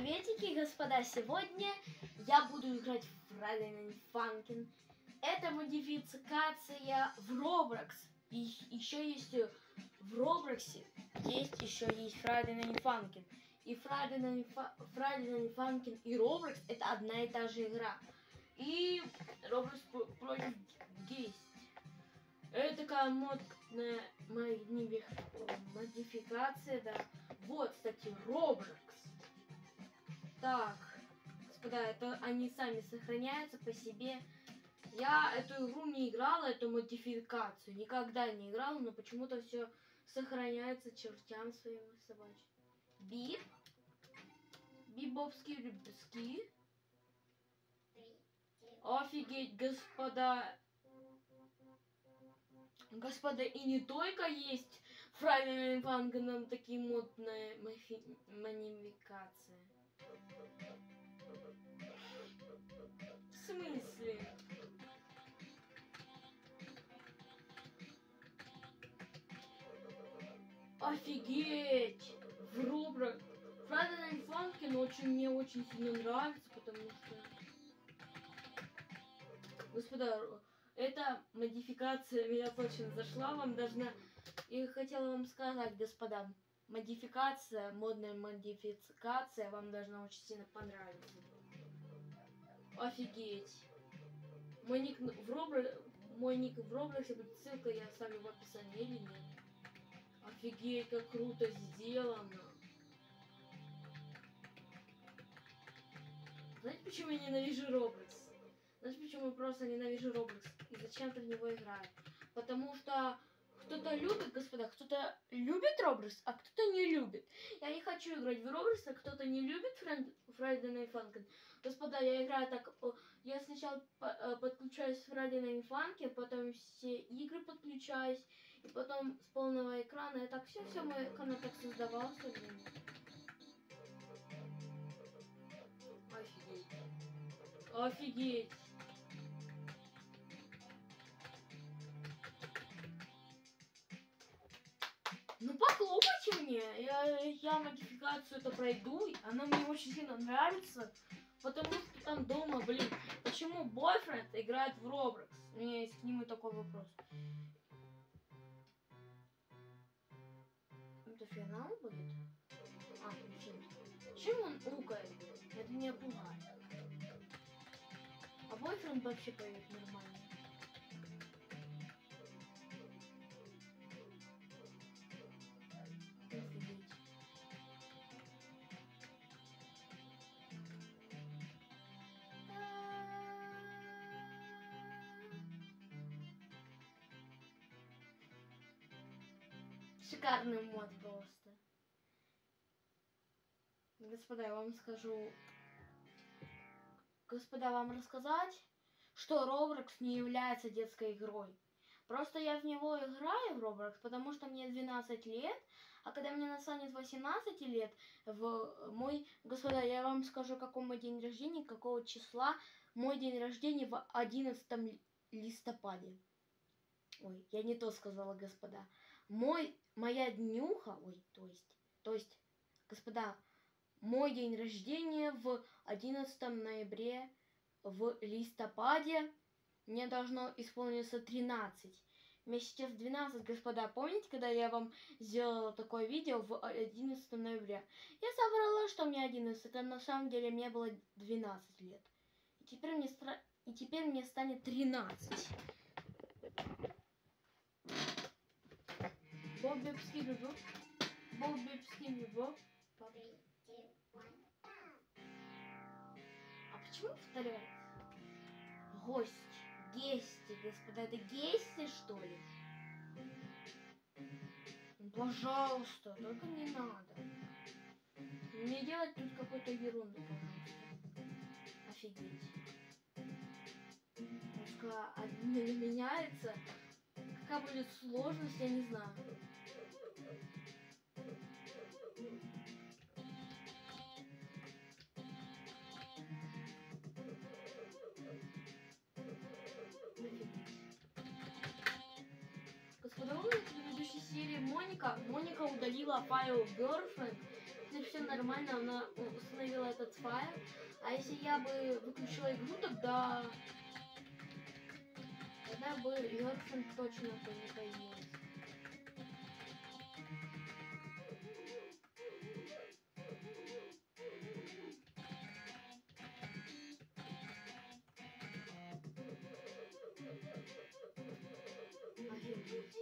Приветики, господа! Сегодня я буду играть в Friday Night Funkin'. Это модификация в Roblox. И еще есть в Roblox есть Friday Night Funkin'. И Friday Night Funkin' и Roblox это одна и та же игра. И Roblox против Geist. Это такая модная модификация, да. Вот, кстати, Roblox. Так, господа, это они сами сохраняются по себе. Я эту игру не играла, эту модификацию. Никогда не играла, но почему-то все сохраняется чертям своим собачьим. Бип. Бибовский рыбский. Офигеть, господа. Господа, и не только есть Friday Night Funkin' такие модные модификации. В смысле? Офигеть! В Roblox Friday Night Funkin' мне очень сильно нравится, потому что... Господа, эта модификация меня точно зашла, вам должна... И хотела вам сказать, господа, модификация, модная модификация вам должна очень сильно понравиться. Офигеть. Мой ник в Roblox будет ссылка, я оставлю в описании или нет. Офигеть, как круто сделано. Знаете, почему я ненавижу Roblox? Знаете, почему я просто ненавижу Roblox? И зачем-то в него играю? Потому что кто-то любит, господа, кто-то любит Roblox, а кто-то не любит. Я не хочу играть в Roblox, а кто-то не любит Friday Night Funkin'. Господа, я играю так... Я сначала подключаюсь к Friday Night Funkin', потом все игры подключаюсь, и потом с полного экрана. Я так все мой экран так создавался. Офигеть. Офигеть. Ну похлопайте мне, я модификацию это пройду, она мне очень сильно нравится, потому что там дома, блин, почему бойфренд играет в Roblox? У меня есть к нему такой вопрос. Это финал будет? А, финал. Чем он укает? Это не пугает. А бойфренд вообще поет нормально. Шикарный мод просто. Господа, я вам скажу... Господа, вам рассказать, что Roblox не является детской игрой. Просто я в него играю, в Roblox, потому что мне 12 лет, а когда мне настанет 18 лет, Господа, я вам скажу, какой мой день рождения, какого числа. Мой день рождения в 11 листопаде. Ой, я не то сказала, господа. Моя днюха, то есть, господа, мой день рождения в 11 ноябре, в листопаде, мне должно исполниться 13. Мне сейчас 12, господа. Помните, когда я вам сделала такое видео в 11 ноября? Я соврала, что мне 11, а на самом деле мне было 12 лет. И теперь мне станет 13. Боббипский бибоп. Боббипский бибоп. А почему повторяется? Гость. Гести, господа. Это гести, что ли? Пожалуйста, только не надо. Не делать тут какой-то ерунду, пожалуйста. Офигеть. Пускай один меняется. Какая будет сложность, я не знаю. Господа, в предыдущей серии Моника. Моника удалила файл girlfriend. Если все нормально, она установила этот файл. А если я бы выключила игру, тогда бы girlfriend точно бы не появилась. Офигеть.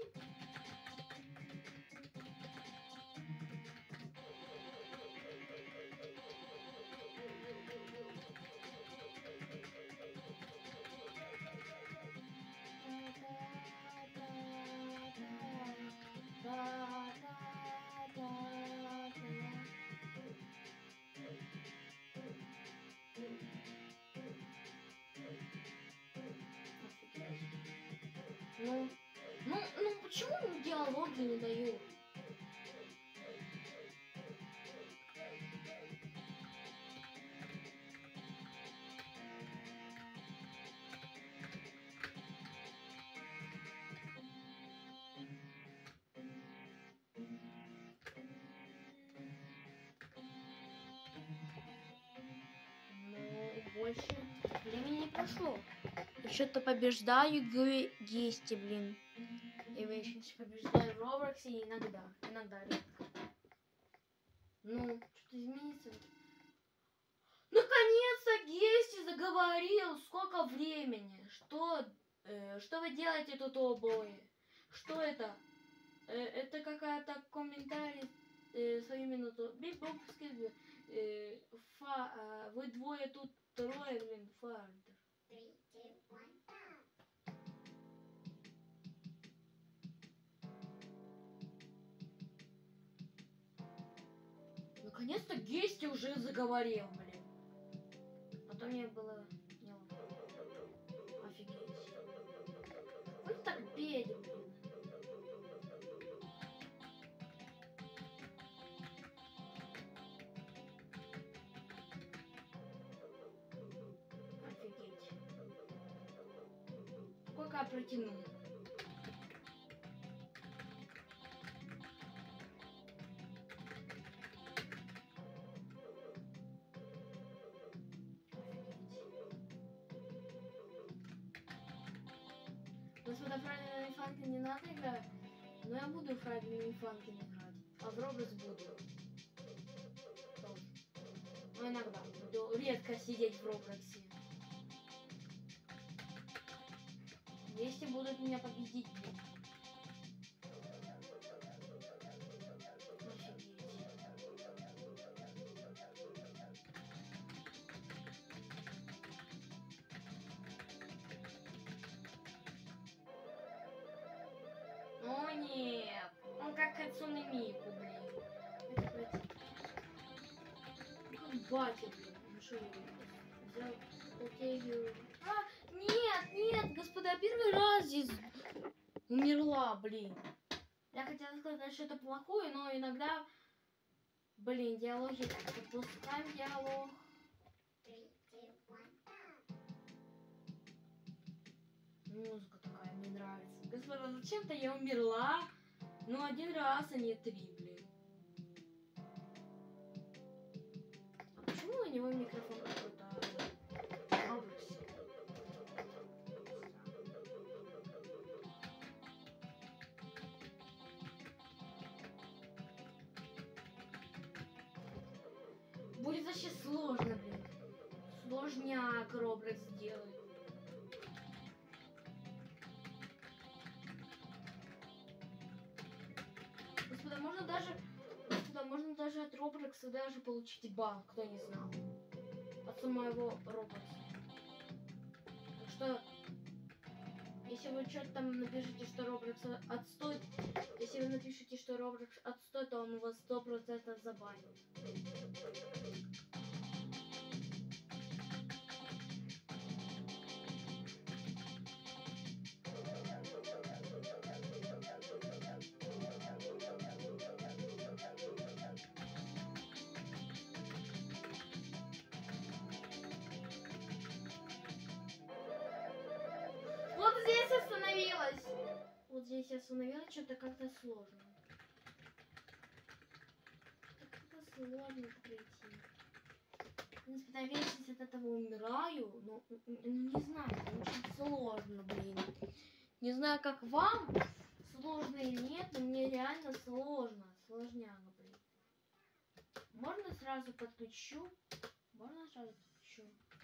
Ну, почему диалоги не дают? Больше времени не прошло. Что-то побеждаю Гести, блин. И вы еще побеждаю в Робоксе иногда редко. Ну, что-то изменится. Наконец-то Гести заговорил. Сколько времени? Что вы делаете тут обои? Что это? Это какая-то комментарий свою минуту. Бибопский. Вы двое тут трое, блин, фардер. 3, 2, 1. Наконец-то Гести уже заговорил, блин. А то мне было неловко. Офигеть. Вы так беден, блин. Офигеть. Сколько я протяну? Господа, Фрайден и Фанкин не надо играть, но я буду Фрайден и Фанкин играть, а в Роблокс буду. Тоже. Но иногда буду редко сидеть в Роблоксе. Если будут меня победить, блин. О нет, он как Хацуне Мику, блин. Это против. Как батя, блин. Ну что я взял? Окей, нет, господа, первый раз здесь умерла, блин. Я хотела сказать, что это плохое, но иногда, блин, диалоги, пропускаем диалог. 3, 2, 1. Музыка такая мне нравится. Господа, зачем-то я умерла, но один раз, а не 3, блин. А почему у него микрофон какой-то образ? Будет вообще сложно, блин. Сложняк Роблокс сделать. Господа, можно даже от Роблокса даже получить бан, кто не знал. От самого Роблокса. Так что, если вы что-то там напишите, что Роблокс отстой, если вы напишите, что Роблокс отстой, то он вас 100% забанит. Вот здесь остановилась. Вот здесь остановилась, что-то как-то сложно. сложно пройти. В принципе, я вечно от этого умираю, но не знаю, это очень сложно, блин. Не знаю, как вам, сложно или нет, но мне реально сложно. Сложняга, блин. Можно сразу подключу? Можно сразу подключу?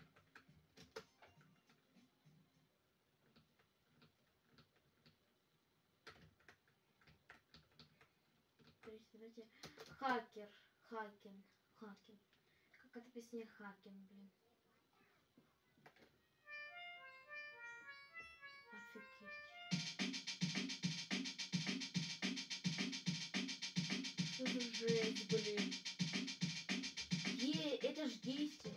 То есть, давайте... Хакер. Хакен. Хакен. Как это песня Хакен, блин. Офигеть. Что за жесть, блин. Это ж действие.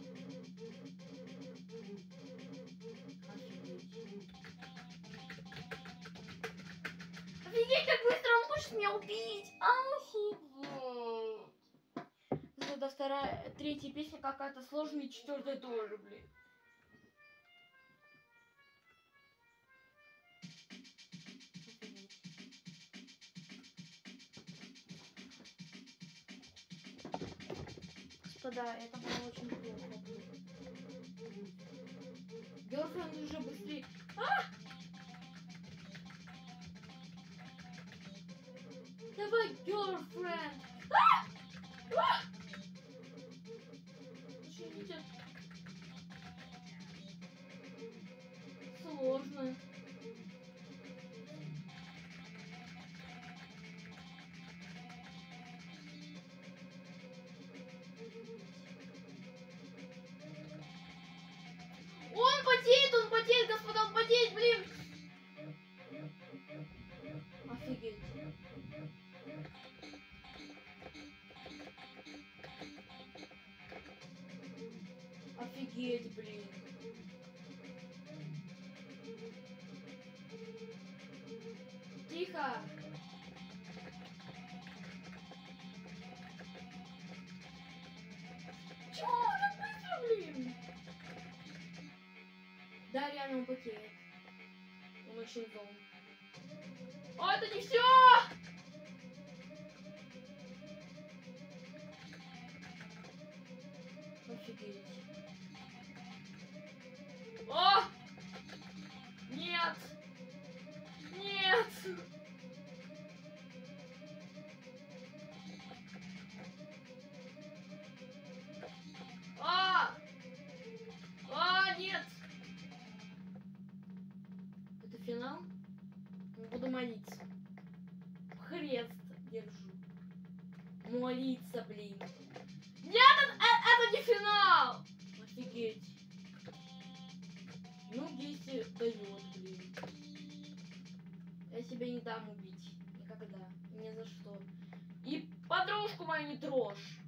Офигеть, как быстро он хочет меня убить. Офигеть. Это вторая, третья песня какая-то сложная, и четвертая тоже, блин. Господа, это было очень плохо. Гёрфренд уже быстрее. Давай, girlfriend! Извините. Сложно. Он потеет, господа, он потеет, блин! Офигеть. Офигеть, блин. Тихо. Чё? Так быстро, блин? Да, реально он потеет. Он очень зол. О, это не все! Офигеть. О! Нет! Нет! Нет! Это финал? Буду молиться. Хрест держу. Молиться, блин. Нет, это не финал! Офигеть. Ну, действие дает, блин. Я себя не дам убить. Никогда. Ни за что. И подружку мою не трожь.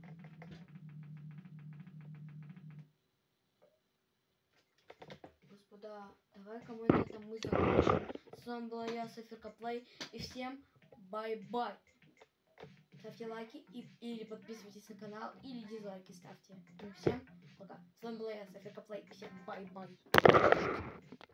Господа, давай-ка мы на этом мы закончим. С вами была я, Софирка Плей. И всем бай-бай. Ставьте лайки или подписывайтесь на канал, или дизлайки ставьте. Ну, всем пока. С вами была я, Софирка Плей. Всем бай-бай.